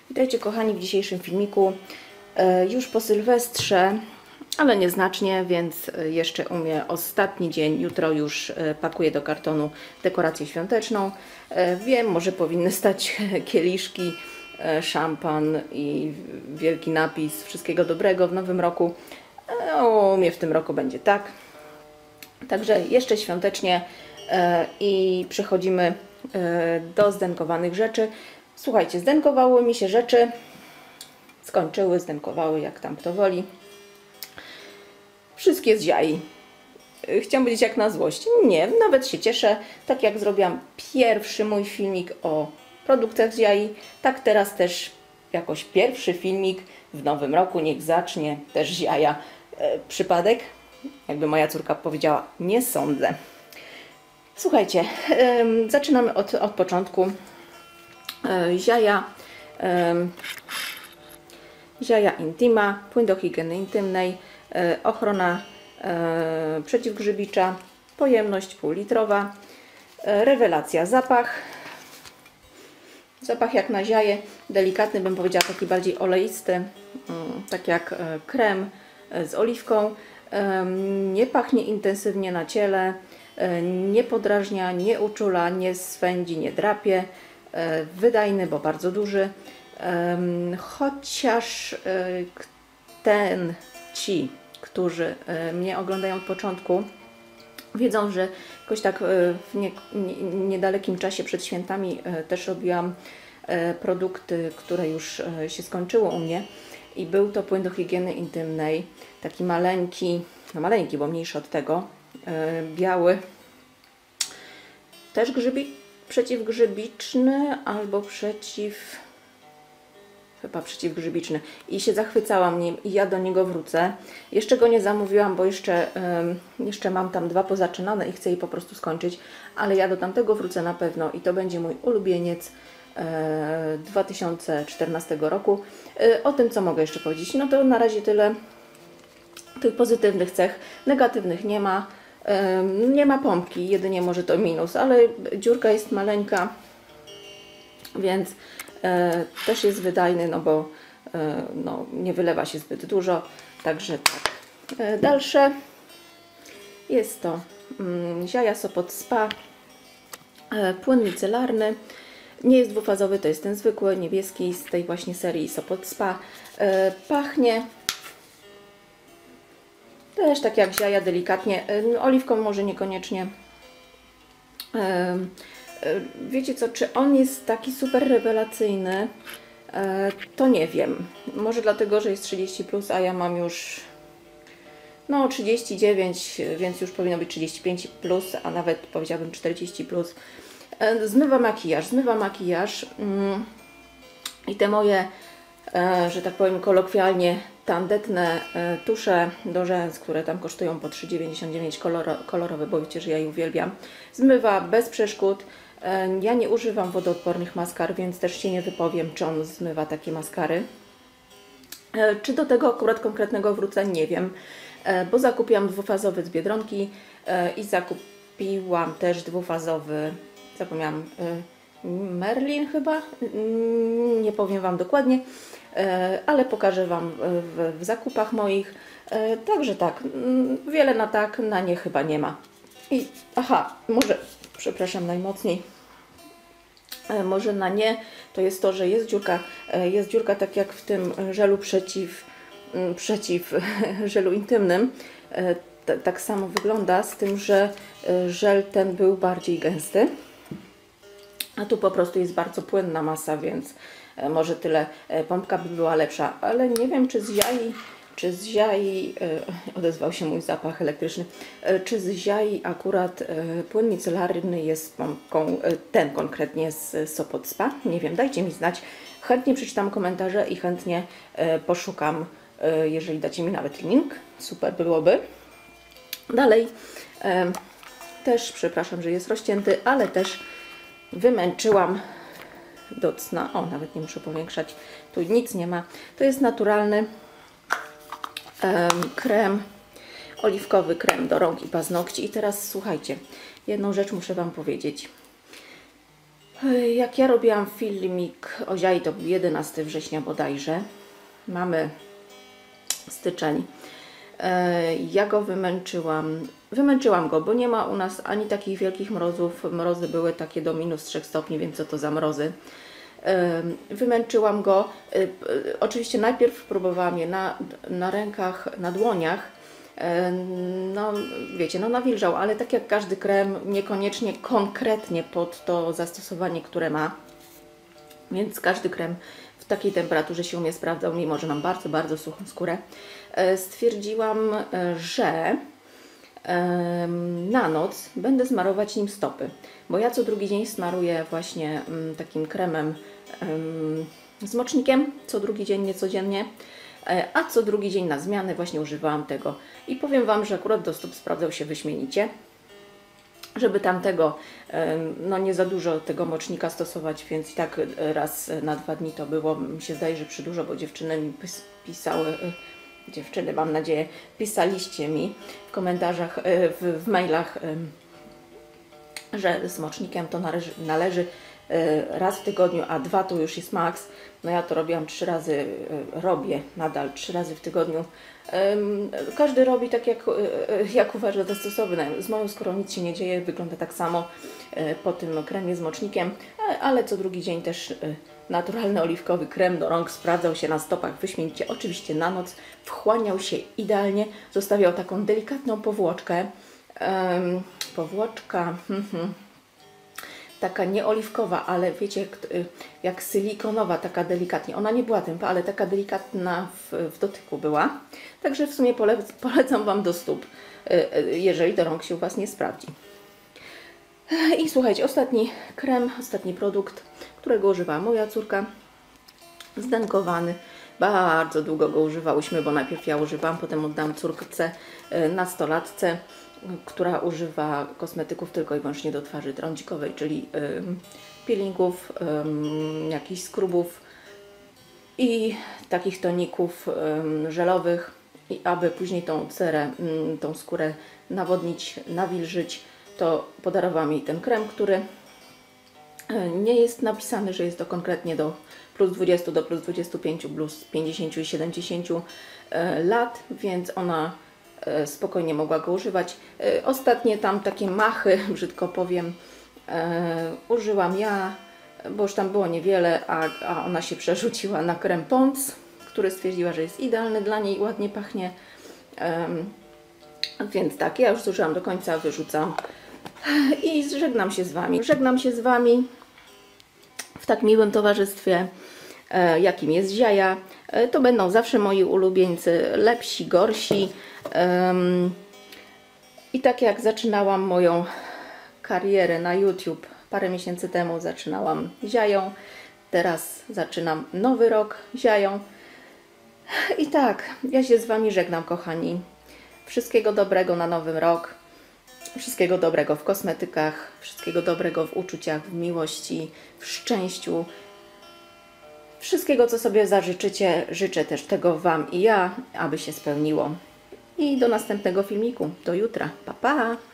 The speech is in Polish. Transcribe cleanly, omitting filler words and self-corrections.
Witajcie kochani w dzisiejszym filmiku. Już po Sylwestrze, ale nieznacznie, więc jeszcze u mnie ostatni dzień. Jutro już pakuję do kartonu dekorację świąteczną. Wiem, może powinny stać kieliszki, szampan i wielki napis wszystkiego dobrego w nowym roku. U mnie w tym roku będzie tak. Także jeszcze świątecznie i przechodzimy do zdenkowanych rzeczy. Słuchajcie, zdenkowały mi się rzeczy, skończyły, zdenkowały, jak tam kto woli. Wszystkie z Ziai. Chciałam powiedzieć jak na złość. Nie, nawet się cieszę. Tak jak zrobiłam pierwszy mój filmik o produktach z Ziai, tak teraz też jakoś pierwszy filmik w nowym roku niech zacznie też Ziaja. Przypadek? Jakby moja córka powiedziała, nie sądzę. Słuchajcie, zaczynamy od początku. Ziaja Intima, płyn do higieny intymnej, ochrona przeciwgrzybicza, pojemność półlitrowa, rewelacja zapach. Zapach jak na Ziaję, delikatny, bym powiedziała, taki bardziej oleisty, tak jak krem z oliwką. Nie pachnie intensywnie na ciele, nie podrażnia, nie uczula, nie swędzi, nie drapie. Wydajny, bo bardzo duży. Chociaż ci, którzy mnie oglądają od początku, wiedzą, że jakoś tak w niedalekim czasie przed świętami też robiłam produkty, które już się skończyły u mnie. I był to płyn do higieny intymnej, taki maleńki, no maleńki, bo mniejszy od tego, biały, też przeciwgrzybiczny albo chyba przeciwgrzybiczny, i się zachwycałam nim i ja do niego wrócę. Jeszcze go nie zamówiłam, bo jeszcze mam tam 2 pozaczynane i chcę je po prostu skończyć, ale ja do tamtego wrócę na pewno i to będzie mój ulubieniec 2014 roku. O tym, co mogę jeszcze powiedzieć, no to na razie tyle tych pozytywnych cech, negatywnych nie ma. Nie ma pompki, jedynie może to minus, ale dziurka jest maleńka, więc też jest wydajny, no bo no, nie wylewa się zbyt dużo, także tak. Dalsze jest to Ziaja Sopot Spa, płyn micelarny, nie jest dwufazowy, to jest ten zwykły, niebieski z tej właśnie serii Sopot Spa. Pachnie też tak jak Ziaja, delikatnie, oliwką może niekoniecznie. Wiecie co, czy on jest taki super rewelacyjny, to nie wiem. Może dlatego, że jest 30+, a ja mam już no 39, więc już powinno być 35+, a nawet powiedziałabym 40+. Zmywa makijaż i te moje, że tak powiem kolokwialnie, tandetne tusze do rzęs, które tam kosztują po 3,99 kolorowe, bo wiecie, że ja je uwielbiam. Zmywa bez przeszkód. Ja nie używam wodoodpornych maskar, więc też się nie wypowiem, czy on zmywa takie maskary. Czy do tego akurat konkretnego wrócę, nie wiem, bo zakupiłam dwufazowy z Biedronki i zakupiłam też dwufazowy, zapomniałam, Merlin chyba, nie powiem Wam dokładnie, ale pokażę Wam w zakupach moich. Także tak, wiele na tak, na nie chyba nie ma. I aha, może, przepraszam najmocniej, może na nie to jest to, że jest dziurka tak jak w tym żelu przeciw żelu intymnym. Tak samo wygląda, z tym, że żel ten był bardziej gęsty, a tu po prostu jest bardzo płynna masa, więc może tyle pompka by była lepsza, ale nie wiem, czy z Ziai, odezwał się mój zapach elektryczny, czy z Ziai akurat płyn micelarny jest pompką, ten konkretnie z Sopot Spa, nie wiem, dajcie mi znać, chętnie przeczytam komentarze i chętnie poszukam, jeżeli dacie mi nawet link, super byłoby. Dalej, też przepraszam, że jest rozcięty, ale też wymęczyłam do cna. O, nawet nie muszę powiększać. Tu nic nie ma. To jest naturalny krem, oliwkowy krem do rąk i paznokci. I teraz słuchajcie, jedną rzecz muszę Wam powiedzieć. Jak ja robiłam filmik o ziai, to był 11 września bodajże. Mamy styczeń. Ja go wymęczyłam go, bo nie ma u nas ani takich wielkich mrozów. Mrozy były takie do -3 stopni, więc co to za mrozy. Wymęczyłam go. Oczywiście najpierw próbowałam je na rękach, na dłoniach. No wiecie, no nawilżał, ale tak jak każdy krem, niekoniecznie konkretnie pod to zastosowanie, które ma. Więc każdy krem w takiej temperaturze się u mnie sprawdzał, mimo że mam bardzo, bardzo suchą skórę. Stwierdziłam, że na noc będę smarować nim stopy, bo ja co drugi dzień smaruję właśnie takim kremem z mocznikiem, co drugi dzień, nie codziennie, a co drugi dzień na zmianę właśnie używałam tego i powiem Wam, że akurat do stóp sprawdzał się wyśmienicie. Żeby tamtego, no nie za dużo tego mocznika stosować, więc i tak raz na 2 dni to było, mi się zdaje, że przydużo, bo dziewczyny mi pisały, dziewczyny mam nadzieję, pisaliście mi w komentarzach, w mailach, że z mocznikiem to należy raz w tygodniu, a 2 to już jest maks. No ja to robiłam 3 razy, robię nadal 3 razy w tygodniu. Każdy robi tak jak uważa za stosowne. Z moją skórą nic się nie dzieje, wygląda tak samo po tym kremie z mocznikiem, ale co drugi dzień też naturalny oliwkowy krem do rąk sprawdzał się na stopach wyśmienicie. Oczywiście na noc wchłaniał się idealnie, zostawiał taką delikatną powłoczkę. Powłoczka taka nie oliwkowa, ale wiecie, jak silikonowa, taka delikatnie. Ona nie była tępa, ale taka delikatna w dotyku była. Także w sumie polecam Wam do stóp, jeżeli do rąk się u Was nie sprawdzi. I słuchajcie, ostatni krem, ostatni produkt, którego używała moja córka, zdenkowany. Bardzo długo go używałyśmy, bo najpierw ja używałam, potem oddałam córce, nastolatce, która używa kosmetyków tylko i wyłącznie do twarzy trądzikowej, czyli peelingów, jakichś skrubów i takich toników żelowych, i aby później tą cerę, tą skórę nawodnić, nawilżyć, to podarowałam jej ten krem, który nie jest napisany, że jest to konkretnie do plus 20, do plus 25, plus 50 i 70 lat, więc ona spokojnie mogła go używać. Ostatnie tam takie machy, brzydko powiem, użyłam ja, bo już tam było niewiele, a ona się przerzuciła na krem Pond's, który stwierdziła, że jest idealny dla niej, ładnie pachnie. Więc tak, ja już zużyłam do końca, wyrzucam i żegnam się z Wami. Żegnam się z Wami w tak miłym towarzystwie, jakim jest ziaja. To będą zawsze moi ulubieńcy, lepsi, gorsi. I tak jak zaczynałam moją karierę na YouTube parę miesięcy temu, zaczynałam ziają. Teraz zaczynam nowy rok ziają. I tak, ja się z Wami żegnam, kochani. Wszystkiego dobrego na nowy rok. Wszystkiego dobrego w kosmetykach, wszystkiego dobrego w uczuciach, w miłości, w szczęściu. Wszystkiego, co sobie zażyczycie, życzę też tego Wam i ja, aby się spełniło. I do następnego filmiku. Do jutra. Pa, pa!